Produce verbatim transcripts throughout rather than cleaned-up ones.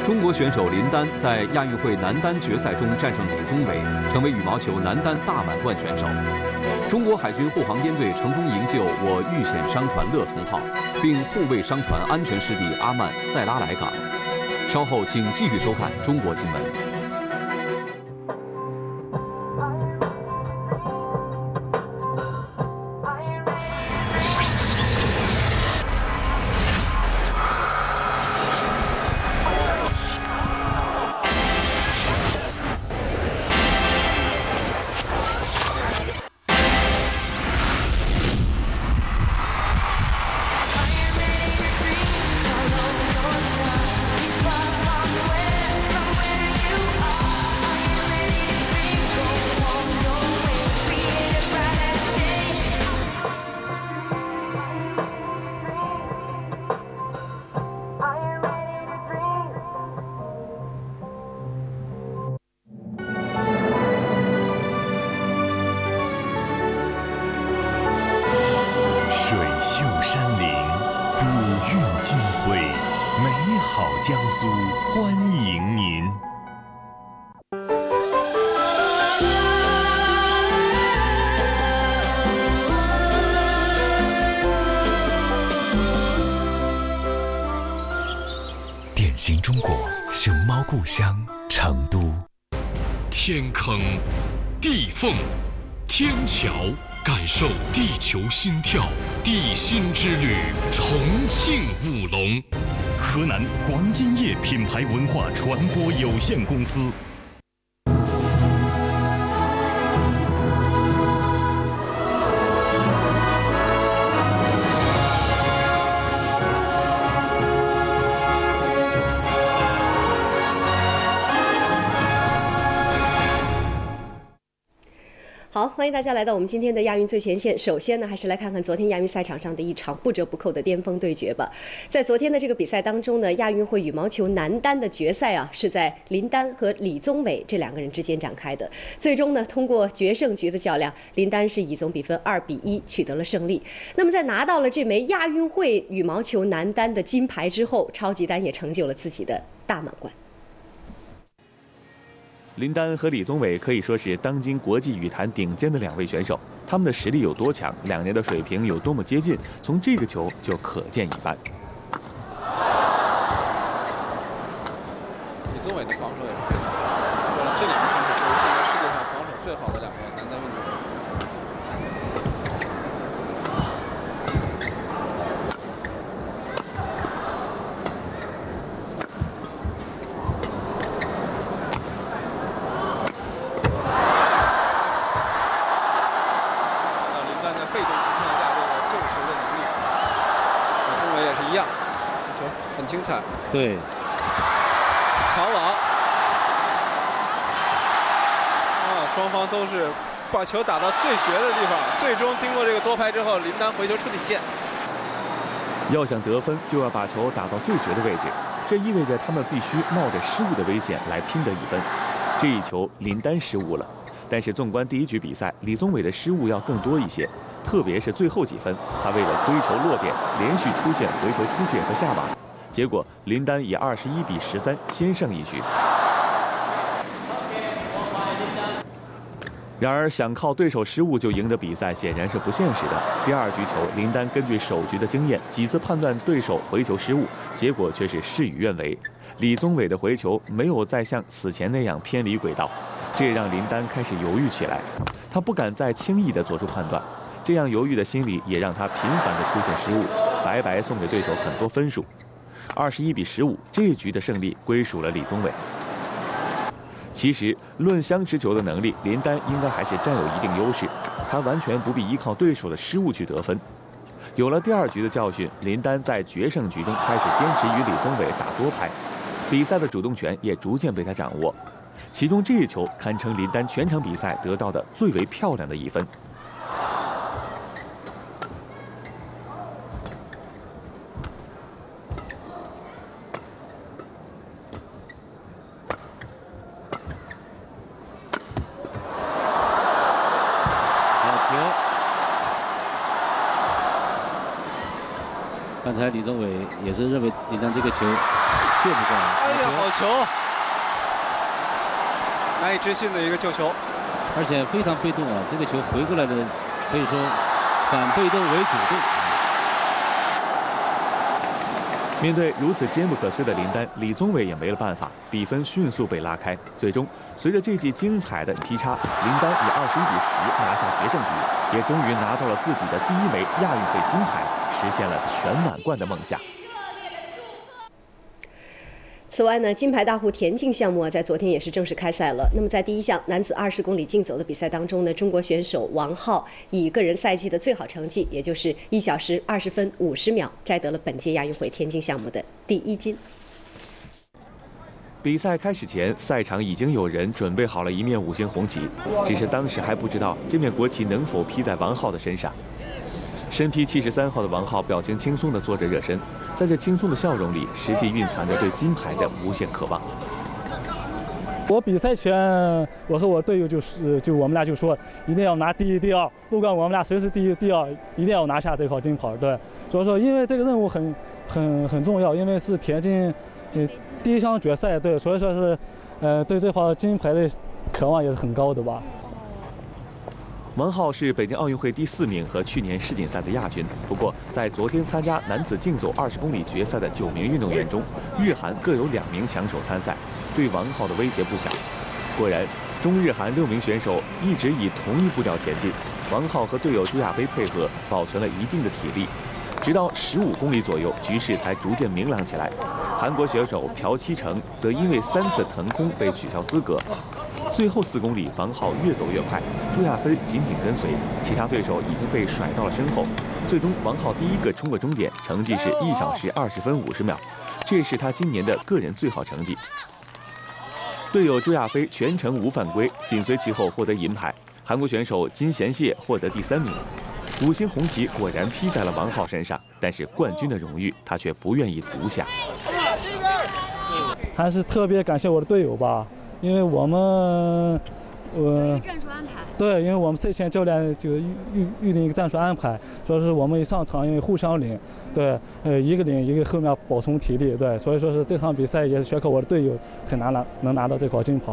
中国选手林丹在亚运会男单决赛中战胜李宗伟，成为羽毛球男单大满贯选手。中国海军护航编队成功营救我遇险商船“乐从号”，并护卫商船安全驶抵阿曼塞拉莱港。稍后请继续收看中国新闻。 江苏欢迎您。典型中国熊猫故乡成都。 天坑、地缝、天桥，感受地球心跳，地心之旅，重庆舞龙。 河南黄金叶品牌文化传播有限公司。 好，欢迎大家来到我们今天的亚运最前线。首先呢，还是来看看昨天亚运赛场上的一场不折不扣的巅峰对决吧。在昨天的这个比赛当中呢，亚运会羽毛球男单的决赛啊，是在林丹和李宗伟这两个人之间展开的。最终呢，通过决胜局的较量，林丹是以总比分二比一取得了胜利。那么在拿到了这枚亚运会羽毛球男单的金牌之后，超级丹也成就了自己的大满贯。 林丹和李宗伟可以说是当今国际羽坛顶尖的两位选手，他们的实力有多强，两人的水平有多么接近，从这个球就可见一斑。 李宗伟的防守也是非常好，说了这两个选手都是现在世界上防守最好的两个男单运动员。 精彩， 对， 抢网，啊，双方都是把球打到最绝的地方，最终经过这个多拍之后，林丹回球出底线。 要想得分，就要把球打到最绝的位置，这意味着他们必须冒着失误的危险来拼得一分。这一球，林丹失误了，但是纵观第一局比赛，李宗伟的失误要更多一些，特别是最后几分，他为了追求落点，连续出现回球出界和下网。 结果，林丹以二十一比十三先胜一局。然而，想靠对手失误就赢得比赛，显然是不现实的。第二局球，林丹根据首局的经验，几次判断对手回球失误，结果却是事与愿违。李宗伟的回球没有再像此前那样偏离轨道，这也让林丹开始犹豫起来。他不敢再轻易地做出判断，这样犹豫的心理也让他频繁地出现失误，白白送给对手很多分数。 二十一比十五，这一局的胜利归属了李宗伟。其实，论相持球的能力，林丹应该还是占有一定优势，他完全不必依靠对手的失误去得分。有了第二局的教训，林丹在决胜局中开始坚持与李宗伟打多拍，比赛的主动权也逐渐被他掌握。其中这一球堪称林丹全场比赛得到的最为漂亮的一分。 刚才李宗伟也是认为林丹这个球这不怪。 哎呀，好球！难以置信的一个救球， 而且非常被动啊！这个球回过来的，可以说反被动为主动。 面对如此坚不可摧的林丹，李宗伟也没了办法，比分迅速被拉开。最终，随着这记精彩的劈叉，林丹以二十一比十拿下决胜局，也终于拿到了自己的第一枚亚运会金牌，实现了全满贯的梦想。 此外呢，金牌大户田径项目啊，在昨天也是正式开赛了。那么在第一项男子二十公里竞走的比赛当中呢，中国选手王浩以个人赛季的最好成绩，也就是一小时二十分五十秒，摘得了本届亚运会田径项目的第一金。 比赛开始前，赛场已经有人准备好了一面五星红旗，只是当时还不知道这面国旗能否披在王浩的身上。身披七十三号的王浩表情轻松地做着热身，在这轻松的笑容里，实际蕴藏着对金牌的无限渴望。 我比赛前，我和我队友就是就我们俩就说，一定要拿第一、第二，不管我们俩谁是第一、第二，一定要拿下这块金牌。对，所以说因为这个任务很很很重要，因为是田径呃第一项决赛，对，所以说是呃对这块金牌的渴望也是很高的吧。 王浩是北京奥运会第四名和去年世锦赛的亚军。不过，在昨天参加男子竞走二十公里决赛的九名运动员中，日韩各有两名强手参赛，对王浩的威胁不小。果然，中日韩六名选手一直以同一步调前进，王浩和队友朱亚飞配合，保存了一定的体力。直到十五公里左右，局势才逐渐明朗起来。韩国选手朴七成则因为三次腾空被取消资格。最后四公里，王浩越走越快，朱亚飞紧紧跟随，其他对手已经被甩到了身后。最终，王浩第一个冲过终点，成绩是一小时二十分五十秒，这是他今年的个人最好成绩。队友朱亚飞全程无犯规，紧随其后获得银牌。韩国选手金贤燮获得第三名。五星红旗果然披在了王浩身上，但是冠军的荣誉他却不愿意独享。 还是特别感谢我的队友吧。因为我们，呃， 战术安排。 对，因为我们赛前教练就预预预定一个战术安排，说是我们一上场因为互相领，对，呃，一个领一个后面保存体力，对，所以说是这场比赛也是全靠我的队友很难拿能拿到这块金牌。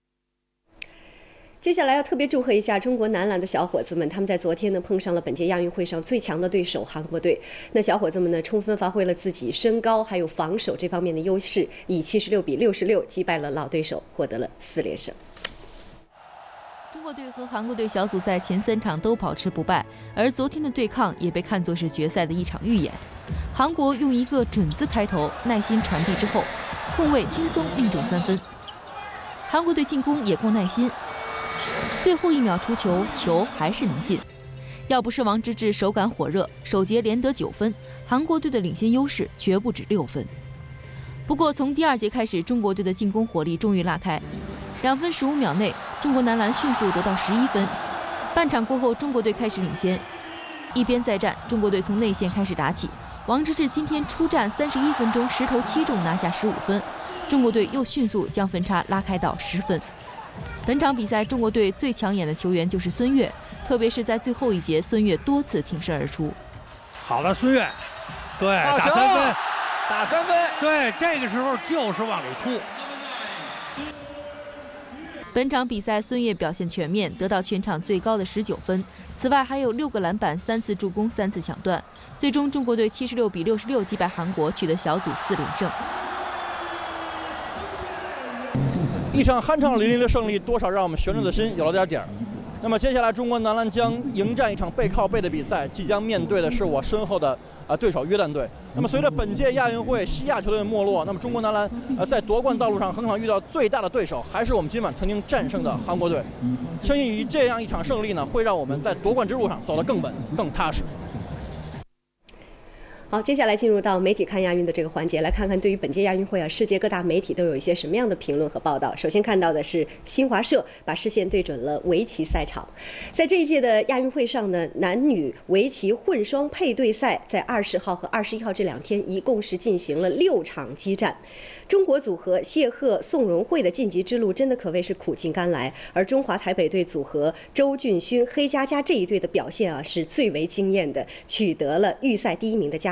接下来要特别祝贺一下中国男篮的小伙子们，他们在昨天呢碰上了本届亚运会上最强的对手韩国队。那小伙子们呢充分发挥了自己身高还有防守这方面的优势，以七十六比六十六击败了老对手，获得了四连胜。 中国队和韩国队小组赛前三场都保持不败，而昨天的对抗也被看作是决赛的一场预演。韩国用一个准字开头，耐心传递之后，控卫轻松命中三分。韩国队进攻也够耐心。最后一秒出球，球还是能进。要不是王治郅手感火热，首节连得九分，韩国队的领先优势绝不止六分。不过从第二节开始，中国队的进攻火力终于拉开，两分十五秒内，中国男篮迅速得到十一分。半场过后，中国队开始领先，一边再战，中国队从内线开始打起。王治郅今天出战三十一分钟，十投七中，拿下十五分。中国队又迅速将分差拉开到十分。本场比赛，中国队最抢眼的球员就是孙悦，特别是在最后一节，孙悦多次挺身而出。 好的，孙悦，对，打三分， 打三分， 对，这个时候就是往里突。 本场比赛，孙悦表现全面，得到全场最高的十九分，此外还有六个篮板、三次助攻、三次抢断。最终，中国队七十六比六十六击败韩国，取得小组四连胜。 一场酣畅淋漓的胜利，多少让我们悬着的心有了点底儿。那么接下来，中国男篮将迎战一场背靠背的比赛，即将面对的是我身后的啊、呃、对手约旦队。那么随着本届亚运会西亚球队的没落，那么中国男篮呃在夺冠道路上很可能遇到最大的对手，还是我们今晚曾经战胜的韩国队。相信以这样一场胜利呢，会让我们在夺冠之路上走得更稳、更踏实。 好，接下来进入到媒体看亚运的这个环节，来看看对于本届亚运会啊，世界各大媒体都有一些什么样的评论和报道。首先看到的是新华社把视线对准了围棋赛场，在这一届的亚运会上呢，男女围棋混双配对赛在二十号和二十一号这两天一共是进行了六场激战。中国组合谢赫、宋荣慧的晋级之路真的可谓是苦尽甘来，而中华台北队组合周俊勋、黑佳佳这一队的表现啊是最为惊艳的，取得了预赛第一名的佳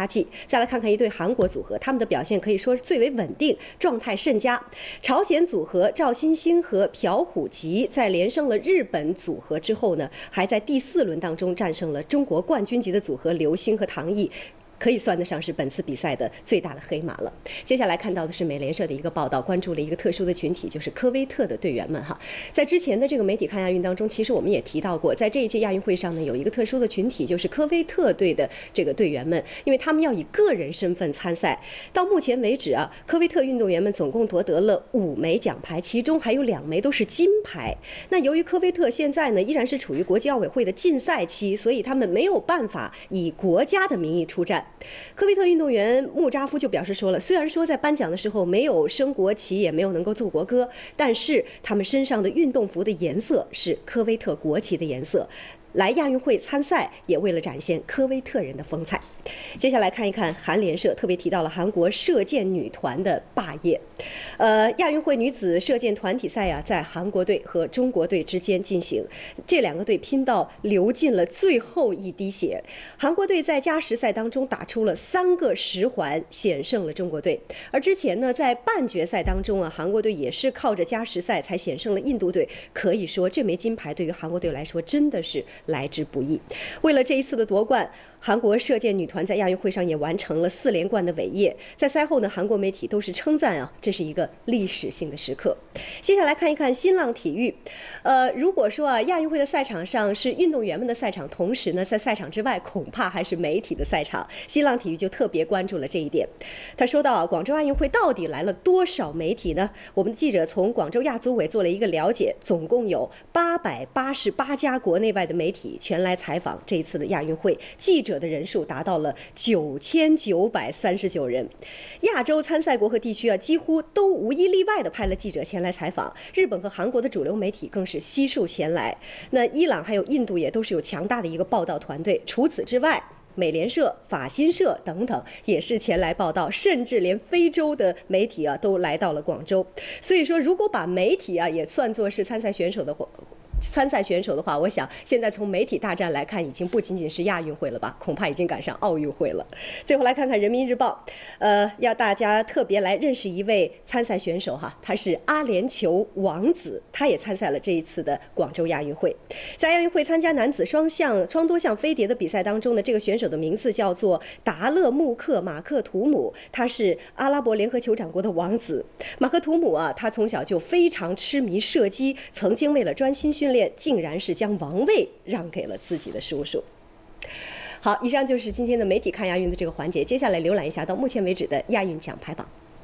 气。再来看看一对韩国组合，他们的表现可以说是最为稳定，状态甚佳。朝鲜组合赵欣欣和朴虎吉在连胜了日本组合之后呢，还在第四轮当中战胜了中国冠军级的组合刘星和唐毅。可以算得上是本次比赛的最大的黑马了。接下来看到的是美联社的一个报道，关注了一个特殊的群体，就是科威特的队员们哈。在之前的这个媒体看亚运当中，其实我们也提到过，在这一届亚运会上呢，有一个特殊的群体，就是科威特队的这个队员们，因为他们要以个人身份参赛。到目前为止啊，科威特运动员们总共夺得了五枚奖牌，其中还有两枚都是金牌。那由于科威特现在呢依然是处于国际奥委会的禁赛期，所以他们没有办法以国家的名义出战。科威特运动员穆扎夫就表示说了，虽然说在颁奖的时候没有升国旗，也没有能够奏国歌，但是他们身上的运动服的颜色是科威特国旗的颜色。来亚运会参赛，也为了展现科威特人的风采。接下来看一看韩联社特别提到了韩国射箭女团的霸业。呃，亚运会女子射箭团体赛呀、啊，在韩国队和中国队之间进行，这两个队拼到流尽了最后一滴血。韩国队在加时赛当中打出了三个十环，险胜了中国队。而之前呢，在半决赛当中啊，韩国队也是靠着加时赛才险胜了印度队。可以说，这枚金牌对于韩国队来说真的是来之不易。为了这一次的夺冠，韩国射箭女团在亚运会上也完成了四连冠的伟业。在赛后呢，韩国媒体都是称赞啊，这是一个历史性的时刻。接下来看一看新浪体育。呃，如果说啊，亚运会的赛场上是运动员们的赛场，同时呢，在赛场之外恐怕还是媒体的赛场。新浪体育就特别关注了这一点。他说到啊，广州亚运会到底来了多少媒体呢？我们的记者从广州亚组委做了一个了解，总共有八百八十八家国内外的媒体全来采访这一次的亚运会，记者的人数达到了九千九百三十九人。亚洲参赛国和地区啊，几乎都无一例外的派了记者前来采访。日本和韩国的主流媒体更是悉数前来。那伊朗还有印度也都是有强大的一个报道团队。除此之外，美联社、法新社等等也是前来报道，甚至连非洲的媒体啊都来到了广州。所以说，如果把媒体啊也算作是参赛选手的话，参赛选手的话，我想现在从媒体大战来看，已经不仅仅是亚运会了吧，恐怕已经赶上奥运会了。最后来看看人民日报，呃，要大家特别来认识一位参赛选手哈，他是阿联酋王子，他也参赛了这一次的广州亚运会。在亚运会参加男子双项双多项飞碟的比赛当中呢，这个选手的名字叫做达勒穆克马克图姆，他是阿拉伯联合酋长国的王子。马克图姆啊，他从小就非常痴迷射击，曾经为了专心训练，竟然是将王位让给了自己的叔叔。好，以上就是今天的媒体看亚运的这个环节。接下来浏览一下到目前为止的亚运奖牌榜。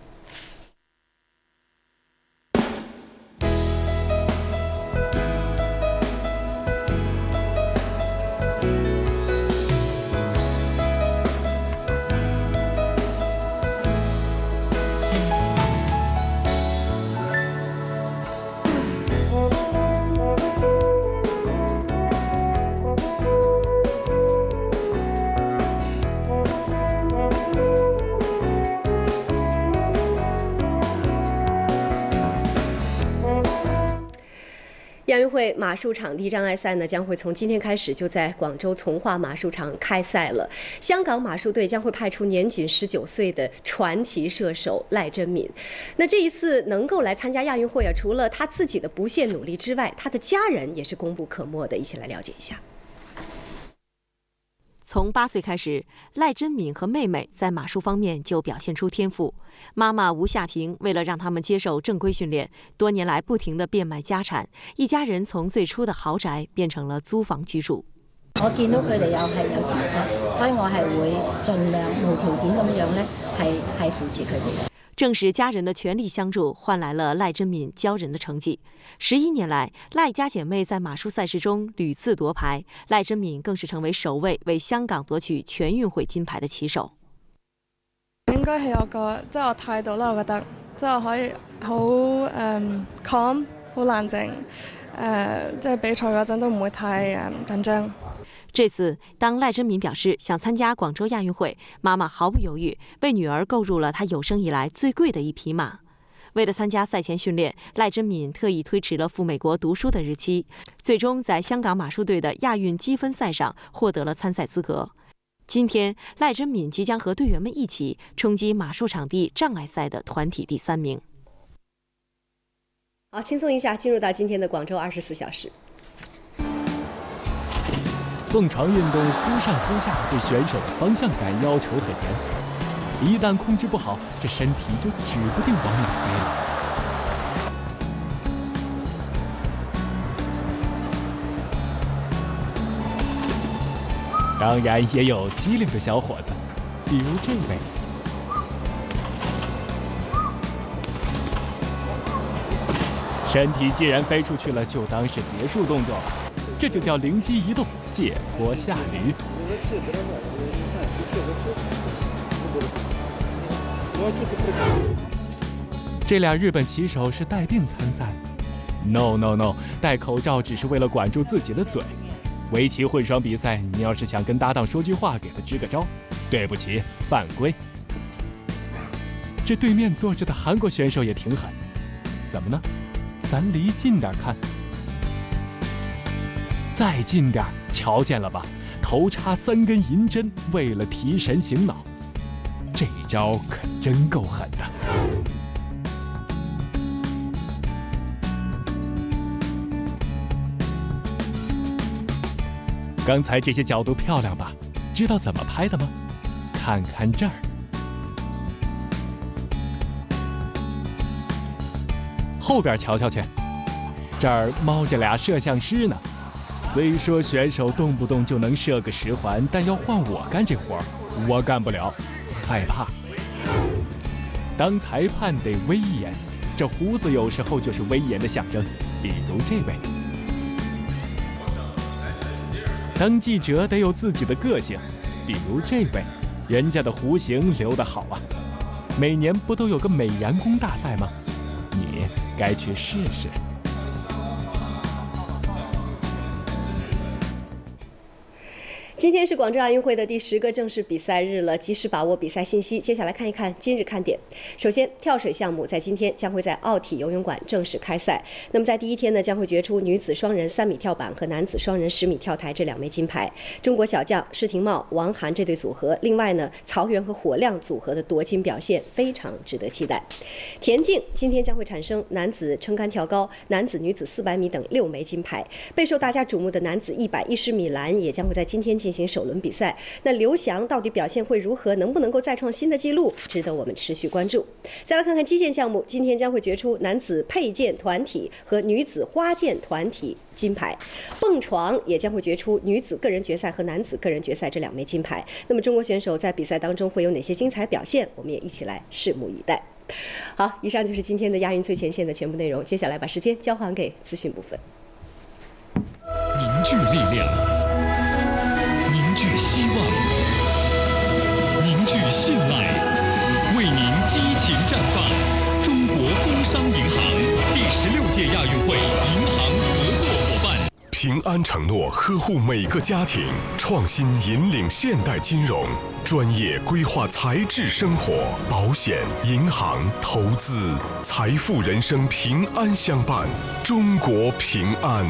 亚运会马术场地障碍赛呢，将会从今天开始就在广州从化马术场开赛了。香港马术队将会派出年仅十九岁的传奇射手赖真敏。那这一次能够来参加亚运会啊，除了他自己的不懈努力之外，他的家人也是功不可没的。一起来了解一下。 从八岁开始，赖真敏和妹妹在马术方面就表现出天赋。妈妈吴夏平为了让他们接受正规训练，多年来不停地变卖家產，一家人從最初的豪宅變成了租房居住。 我見到佢哋又係有潛質，所以我係會盡量無條件咁樣咧，係係扶持佢哋嘅。 正是家人的全力相助，换来了赖真敏骄人的成绩。十一年来，赖家姐妹在马术赛事中屡次夺牌，赖真敏更是成为首位为香港夺取全运会金牌的旗手。 應該係我個即係我態度啦，我覺得即係我可以好誒 calm， 好冷靜，誒即係比賽嗰陣都唔會太誒緊張。 这次，当赖真敏表示想参加广州亚运会，妈妈毫不犹豫为女儿购入了她有生以来最贵的一匹马。为了参加赛前训练，赖真敏特意推迟了赴美国读书的日期，最终在香港马术队的亚运积分赛上获得了参赛资格。 今天，赖真敏即将和队员们一起冲击马术场地障碍赛的团体第三名。 好，轻松一下，进入到今天的广州二十四小时。 蹦床运动忽上忽下，对选手的方向感要求很严，一旦控制不好，这身体就指不定往哪飞了。当然也有机灵的小伙子，比如这位。身体既然飞出去了，就当是结束动作，这就叫灵机一动，借坡下驴。这俩日本棋手是带病参赛 ？No No No， 戴口罩只是为了管住自己的嘴。围棋混双比赛，你要是想跟搭档说句话，给他支个招，对不起，犯规。这对面坐着的韩国选手也挺狠，怎么呢？咱离近点看，再近点，瞧见了吧？头插三根银针，为了提神醒脑，这招可真够狠的。刚才这些角度漂亮吧？知道怎么拍的吗？看看这儿，后边瞧瞧去，这儿猫着俩摄像师呢。虽说选手动不动就能射个十环，但要换我干这活儿，我干不了，害怕。当裁判得威严，这胡子有时候就是威严的象征，比如这位。当记者得有自己的个性，比如这位，人家的弧形留得好啊。每年不都有个美髯公大赛吗？你该去试试。 今天是广州亚运会的第十个正式比赛日了，及时把握比赛信息。接下来看一看今日看点。首先，跳水项目在今天将会在奥体游泳馆正式开赛。那么在第一天呢，将会决出女子双人三米跳板和男子双人十米跳台这两枚金牌。中国小将施廷懋、王涵这对组合，另外呢，曹原和火亮组合的夺金表现非常值得期待。田径今天将会产生男子撑杆跳高、男子、女子四百米等六枚金牌。备受大家瞩目的男子一百一十米栏也将会在今天进行首轮比赛。那刘翔到底表现会如何？能不能够再创新的纪录？值得我们持续关注。再来看看击剑项目，今天将会决出男子佩剑团体和女子花剑团体金牌。蹦床也将会决出女子个人决赛和男子个人决赛这两枚金牌。那么中国选手在比赛当中会有哪些精彩表现？我们也一起来拭目以待。好，以上就是今天的亚运最前线的全部内容。接下来把时间交还给资讯部分。 凝聚力量，凝聚希望，凝聚信赖，为您激情绽放。中国工商银行第十六届亚运会银行合作伙伴。 平安承诺呵护每个家庭，创新引领现代金融，专业规划财智生活，保险、银行、投资，财富人生平安相伴。中国平安。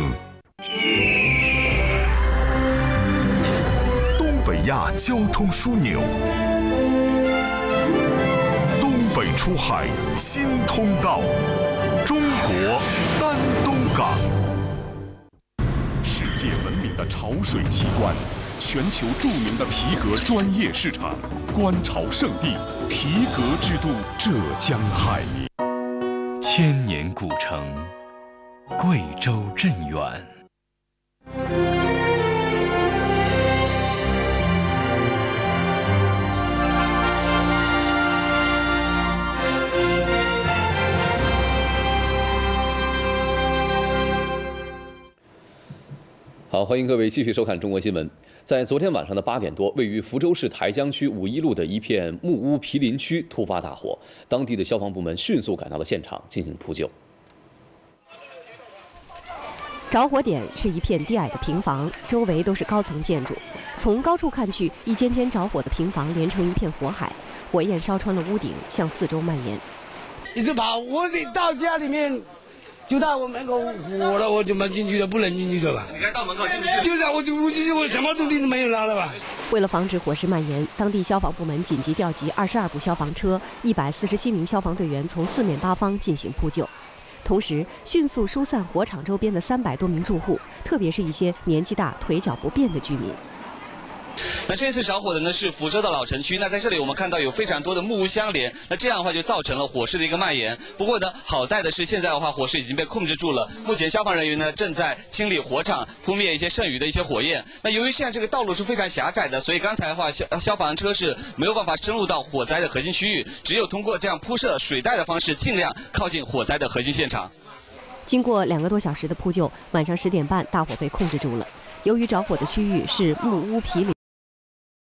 东北亚交通枢纽，东北出海新通道，中国丹东港。 世界闻名的潮水奇观，全球著名的皮革专业市场，观潮圣地，皮革之都浙江海宁。 千年古城，贵州镇远。 好，欢迎各位继续收看中国新闻。在昨天晚上的八点多，位于福州市台江区五一路的一片木屋毗邻区突发大火，当地的消防部门迅速赶到了现场进行扑救。 着火点是一片低矮的平房，周围都是高层建筑。从高处看去，一间间着火的平房连成一片火海，火焰烧穿了屋顶，向四周蔓延。 一直跑，我得到家里面。就到我门口火了，我怎么进去的？不能进去的吧？ 你该到门口进不去。 就是啊，我就我进去，我什么东西都没有拿了吧？ 为了防止火势蔓延，当地消防部门紧急调集二十二部消防车、一百四十七名消防队员从四面八方进行扑救，同时迅速疏散火场周边的三百多名住户，特别是一些年纪大、腿脚不便的居民。 那这次着火的呢是福州的老城区，那在这里我们看到有非常多的木屋相连，那这样的话就造成了火势的一个蔓延。不过呢，好在的是现在的话火势已经被控制住了，目前消防人员呢正在清理火场，扑灭一些剩余的一些火焰。那由于现在这个道路是非常狭窄的，所以刚才的话消消防车是没有办法深入到火灾的核心区域，只有通过这样铺设水带的方式，尽量靠近火灾的核心现场。 经过两个多小时的扑救，晚上十点半大火被控制住了。 由于着火的区域是木屋毗邻，